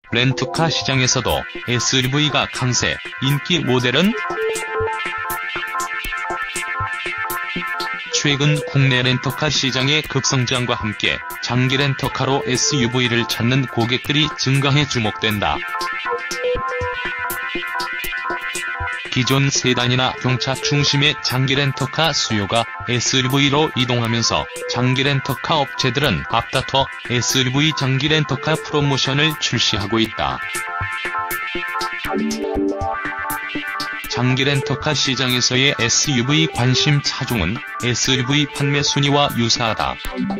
렌터카 시장에서도 SUV가 강세, 인기 모델은? 최근 국내 렌터카 시장의 급성장과 함께 장기 렌터카로 SUV를 찾는 고객들이 증가해 주목된다. 기존 세단이나 경차 중심의 장기 렌터카 수요가 SUV로 이동하면서 장기 렌터카 업체들은 앞다퉈 SUV 장기 렌터카 프로모션을 출시하고 있다. 장기 렌터카 시장에서의 SUV 관심 차종은 SUV 판매 순위와 유사하다.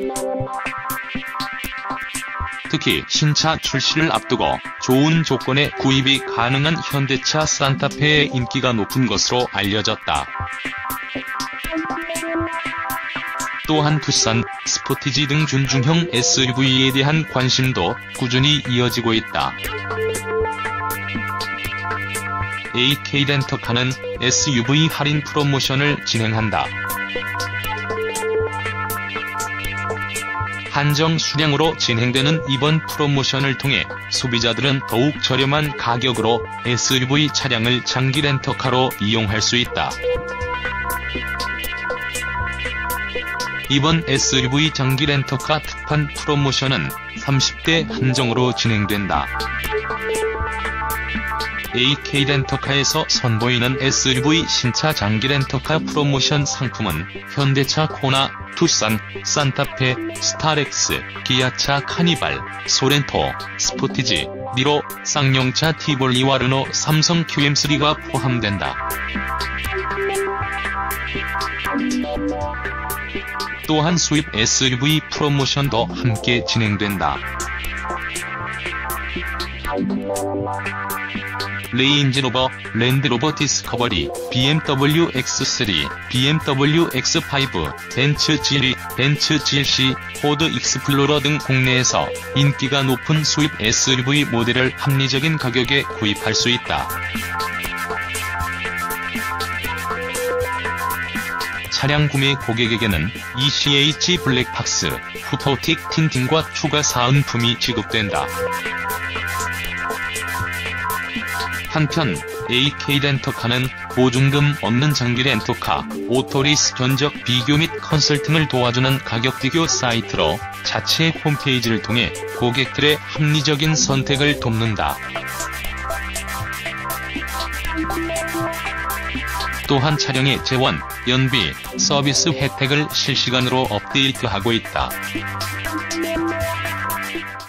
특히 신차 출시를 앞두고 좋은 조건에 구입이 가능한 현대차 산타페의 인기가 높은 것으로 알려졌다. 또한 투싼, 스포티지 등 준중형 SUV에 대한 관심도 꾸준히 이어지고 있다. AK 렌터카는 SUV 할인 프로모션을 진행한다. 한정 수량으로 진행되는 이번 프로모션을 통해 소비자들은 더욱 저렴한 가격으로 SUV 차량을 장기 렌터카로 이용할 수 있다. 이번 SUV 장기 렌터카 특판 프로모션은 30대 한정으로 진행된다. AK 렌터카에서 선보이는 SUV 신차 장기 렌터카 프로모션 상품은 현대차 코나, 투싼, 산타페, 스타렉스, 기아차 카니발, 소렌토, 스포티지, 니로, 쌍용차 티볼리와 르노, 삼성 QM3가 포함된다. 또한 수입 SUV 프로모션도 함께 진행된다. 레인지로버, 랜드로버 디스커버리, BMW X3, BMW X5, 벤츠 GL, 벤츠 GLC, 포드 익스플로러 등 국내에서 인기가 높은 수입 SUV 모델을 합리적인 가격에 구입할 수 있다. 차량 구매 고객에게는 ECH 블랙박스, 후토틱 틴팅과 추가 사은품이 지급된다. 한편 AK 렌터카는 보증금 없는 장기 렌터카, 오토리스 견적 비교 및 컨설팅을 도와주는 가격 비교 사이트로 자체 홈페이지를 통해 고객들의 합리적인 선택을 돕는다. 또한 차량의 재원, 연비, 서비스 혜택을 실시간으로 업데이트하고 있다.